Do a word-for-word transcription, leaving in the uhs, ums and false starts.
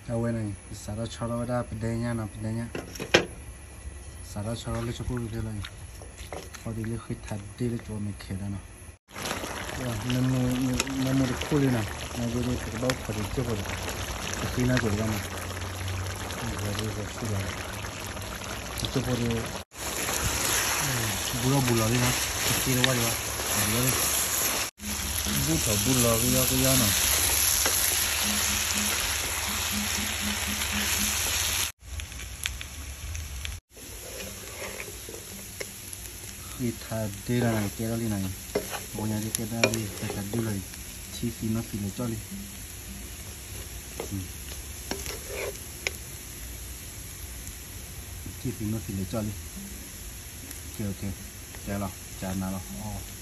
đâu quên này xả ra cho nó ra bên đây nha nào bên đây nhá xả ra cho nó lấy cho cô đi lên họ đi lấy khít thật đi lấy cho mình khé đó nào nên mua nên mua được cô đi nào này rồi cái bao phải chưa phải khi nào rồi mà rồi rồi rồi xí lại cho cô đi bùa bùa đi nào cái gì đó đi vào bùa đi bùa thầu bùa cái cái cái nào đi thà đi ra này kia đó đi này ngồi nhà đi kia đó đi phải thật điเลยchi phí nó phí nó cho đi chi phí nó phí nó cho đi ok ok trả lo trả nào lo